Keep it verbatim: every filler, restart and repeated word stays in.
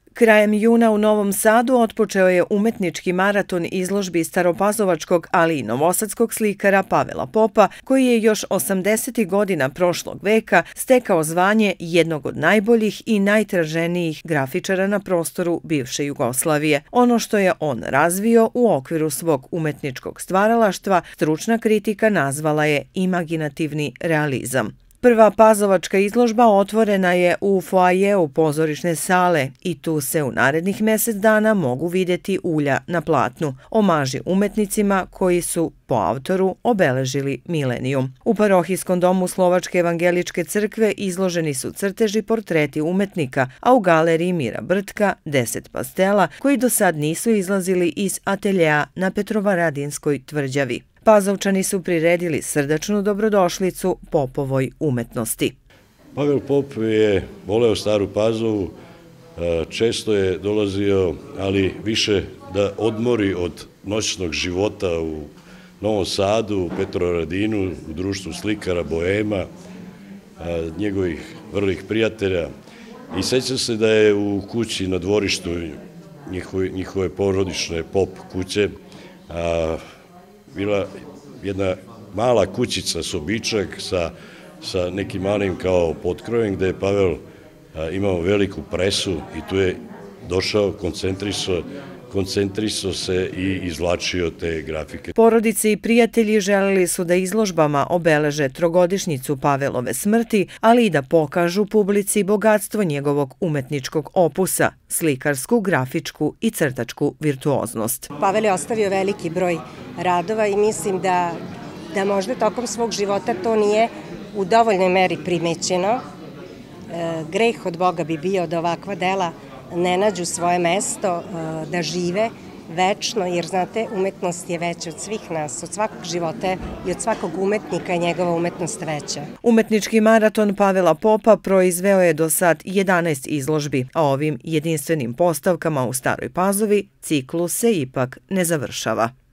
Krajem juna u Novom Sadu otpočeo je umetnički maraton izložbi staropazovačkog, ali i novosadskog slikara Pavela Popa, koji je još osamdesetih godina prošlog veka stekao zvanje jednog od najboljih i najtraženijih grafičara na prostoru bivše Jugoslavije. Ono što je on razvio u okviru svog umetničkog stvaralaštva, stručna kritika nazvala je imaginativni realizam. Prva pazovačka izložba otvorena je u foajeu pozorišne sale i tu se u narednih mesec dana mogu vidjeti ulja na platnu, omaži umetnicima koji su, po autoru, obeležili milenijum. U parohijskom domu Slovačke evangeličke crkve izloženi su crteži portreti umetnika, a u galeriji Mira Brtka deset pastela koji do sad nisu izlazili iz ateljeja na Petrovaradinskoj tvrđavi. Pazovčani su priredili srdačnu dobrodošlicu Popovoj umetnosti. Pavel Pop je voleo Staru Pazovu, često je dolazio, ali više da odmori od noćnog života u Novom Sadu, u Petrovaradinu, u društvu slikara, boema, njegovih vrlih prijatelja. I sećam se da je u kući na dvorištu njihove porodične Pop kuće bila jedna mala kućica, sobičak sa, sa nekim malim kao potkrojem gde je Pavel a, imao veliku presu i tu je došao, koncentrisao, koncentrisao se i izvlačio te grafike. Porodice i prijatelji želeli su da izložbama obeleže trogodišnjicu Pavelove smrti, ali i da pokažu publici bogatstvo njegovog umetničkog opusa, slikarsku, grafičku i crtačku virtuoznost. Pavel je ostavio veliki broj radova i mislim da, da možda tokom svog života to nije u dovoljnoj meri primećeno. E, greh od Boga bi bio da ovakva dela ne nađu svoje mesto, da žive večno, jer znate, umetnost je veća od svih nas, od svakog života i od svakog umetnika je njegova umetnost veća. Umetnički maraton Pavela Popa proizveo je do sad jedanaest izložbi, a ovim jedinstvenim postavkama u Staroj Pazovi ciklus se ipak ne završava.